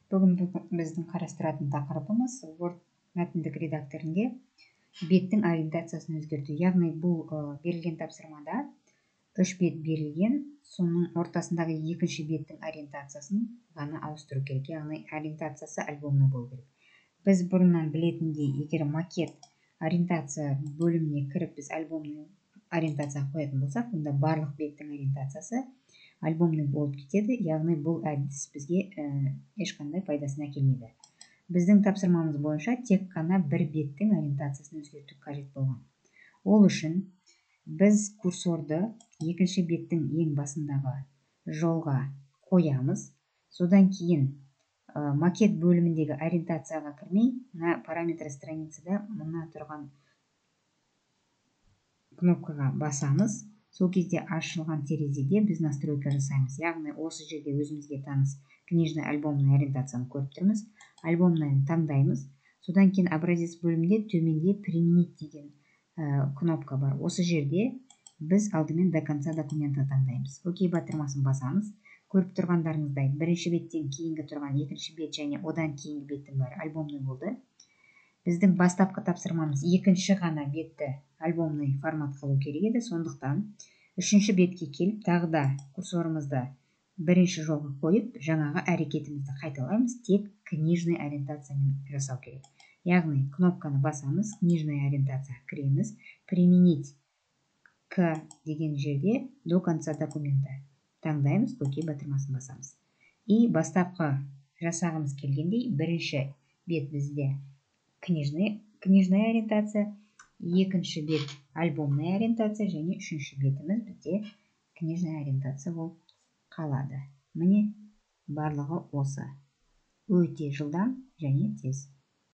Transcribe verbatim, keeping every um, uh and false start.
Бүгін біздің қарастыратын тақырыбымыз Word мәтіндік редакторінде беттің ориентациясын өзгерту. Яғни бұл берілген тапсырмада үш бет берілген, соның ортасындағы екінші беттің ориентациясын ғана ауыстыру керек. Яғни ориентациясы альбомный болу керек. Біз бұрыннан білетіндей, егер макет ориентация бөліміне кіріп біз альбомный ориентация қоятын болсақ, онда барлық беттің ориентациясы альбомный болып кетеді. Яғни бұл әдіс бізге ешқандай пайдасын әкелмейді. Біздің тапсырмамыз бойынша тек қана бір беттің ориентациясын өзгерту қажет болған. Ол үшін біз курсорды екінші беттің ең басындағы жолға қоямыз. Содан кейін макет бөліміндегі ориентацияға кірмей, мына параметр страницада мына тұрған кнопкаға басамыз. Сол кезде ашылған терезеде біз настройка жасаймыз. Яғни осы жерде өзімізге таныс книжный альбомный ориентацияны көріп тұрмыз. Альбомнайын таңдаймыз. Содан кейін образец бөлімінде төменде применить деген кнопка бар. Осы жерде біз алдымен до конца документа таңдаймыз. Окей батырмасын басамыз. Көріп тұрғандарыңыздай бірінші беттен кейінгі тұрған екінші бет және одан кейінгі беттің бәрі альбомный болды. Біздің бастапқы тапсырмамыз екінші ғана бетті альбомный формат қылу керек еді. Сондықтан үшінші бетке келіп, тағы да курсорымызды бірінші жолға қойып, жаңағы әрекетімізді қайталаймыз, тек книжный ориентациямен жасау керек. Яғни кнопканы басамыз, книжный ориентация кіреміз, применить к деген жерде до конца документа таңдаймыз, окей батырмасын басамыз. И бастапқы жасағымыз келгендей, бірінші бет бізде книжный, книжная ориентация, екінші бет альбомная ориентация және үшінші бетіміз бізде книжная ориентация болып қалады. Міне барлығы осы. Өте жылдам және тез.